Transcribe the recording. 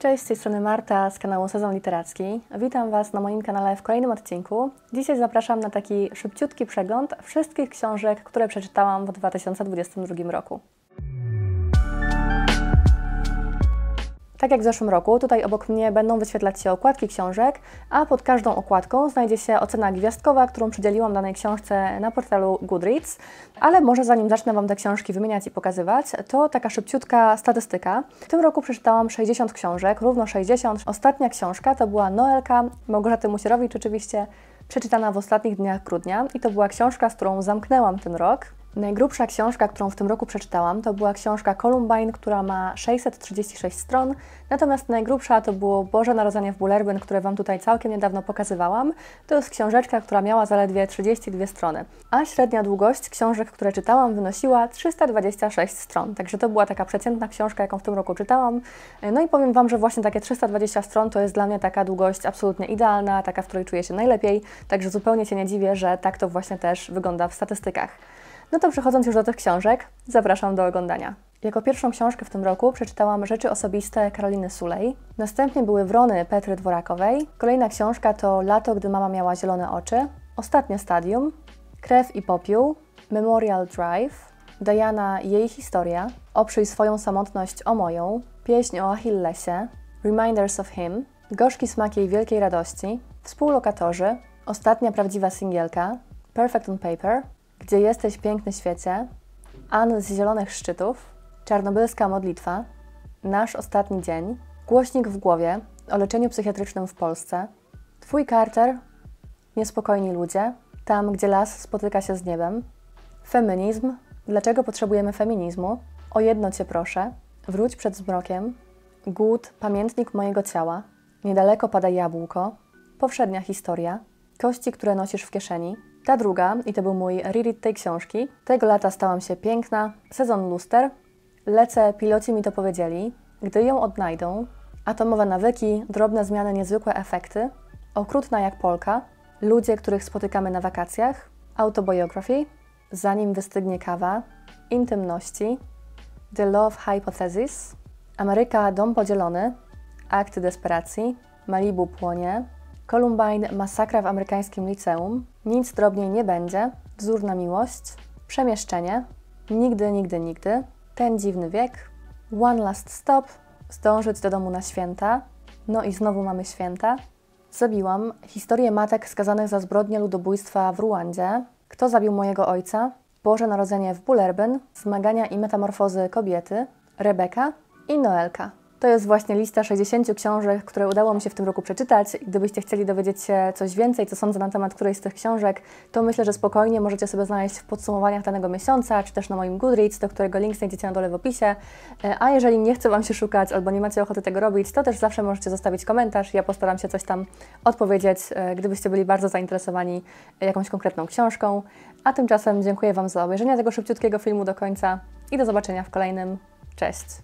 Cześć, z tej strony Marta z kanału Sezon Literacki. Witam Was na moim kanale w kolejnym odcinku. Dzisiaj zapraszam na taki szybciutki przegląd wszystkich książek, które przeczytałam w 2022 roku. Tak jak w zeszłym roku, tutaj obok mnie będą wyświetlać się okładki książek, a pod każdą okładką znajdzie się ocena gwiazdkowa, którą przydzieliłam danej książce na portalu Goodreads. Ale może zanim zacznę Wam te książki wymieniać i pokazywać, to taka szybciutka statystyka. W tym roku przeczytałam 60 książek, równo 60. Ostatnia książka to była Noelka Małgorzaty Musierowicz, oczywiście przeczytana w ostatnich dniach grudnia i to była książka, z którą zamknęłam ten rok. Najgrubsza książka, którą w tym roku przeczytałam, to była książka Columbine, która ma 636 stron, natomiast najgrubsza to było Boże Narodzenie w Bullerbyn, które Wam tutaj całkiem niedawno pokazywałam. To jest książeczka, która miała zaledwie 32 strony, a średnia długość książek, które czytałam, wynosiła 326 stron, także to była taka przeciętna książka, jaką w tym roku czytałam. No i powiem Wam, że właśnie takie 320 stron to jest dla mnie taka długość absolutnie idealna, taka, w której czuję się najlepiej, także zupełnie się nie dziwię, że tak to właśnie też wygląda w statystykach. No to przechodząc już do tych książek, zapraszam do oglądania. Jako pierwszą książkę w tym roku przeczytałam Rzeczy osobiste Karoliny Sulej. Następnie były Wrony Petry Dworakowej. Kolejna książka to Lato, gdy mama miała zielone oczy. Ostatnie stadium. Krew i popiół. Memorial Drive. Diana i jej historia. Oprzyj swoją samotność o moją. Pieśń o Achillesie. Reminders of Him. Gorzki smak jej wielkiej radości. Współlokatorzy. Ostatnia prawdziwa singielka. Perfect on Paper. Gdzie jesteś, piękny świecie, Ann z zielonych szczytów, Czarnobylska modlitwa, Nasz ostatni dzień, Głośnik w głowie, o leczeniu psychiatrycznym w Polsce, Twój Carter, Niespokojni ludzie, Tam, gdzie las spotyka się z niebem, Feminizm, dlaczego potrzebujemy feminizmu, O jedno cię proszę, Wróć przed zmrokiem, Głód, pamiętnik mojego ciała, Niedaleko pada jabłko, Powszednia historia, Kości, które nosisz w kieszeni. Ta druga, i to był mój reread tej książki, Tego lata stałam się piękna, Sezon luster, Lecę, piloci mi to powiedzieli, Gdy ją odnajdą, Atomowe nawyki, Drobne zmiany, niezwykłe efekty, Okrutna jak Polka, Ludzie, których spotykamy na wakacjach, Autobiography, Zanim wystygnie kawa, Intymności, The Love Hypothesis, Ameryka, dom podzielony, Akty desperacji, Malibu płonie, Columbine, masakra w amerykańskim liceum, Nic drobniej nie będzie, Wzór na miłość, Przemieszczenie, Nigdy, nigdy, nigdy, Ten dziwny wiek, One last stop, Zdążyć do domu na święta, No i znowu mamy święta, Zabiłam, historię matek skazanych za zbrodnię ludobójstwa w Ruandzie, Kto zabił mojego ojca, Boże Narodzenie w Bullerbyn, Zmagania i metamorfozy kobiety, Rebeka i Noelka. To jest właśnie lista 60 książek, które udało mi się w tym roku przeczytać. Gdybyście chcieli dowiedzieć się coś więcej, co sądzę na temat którejś z tych książek, to myślę, że spokojnie możecie sobie znaleźć w podsumowaniach danego miesiąca, czy też na moim Goodreads, do którego link znajdziecie na dole w opisie. A jeżeli nie chce Wam się szukać albo nie macie ochoty tego robić, to też zawsze możecie zostawić komentarz. Ja postaram się coś tam odpowiedzieć, gdybyście byli bardzo zainteresowani jakąś konkretną książką. A tymczasem dziękuję Wam za obejrzenie tego szybciutkiego filmu do końca i do zobaczenia w kolejnym. Cześć!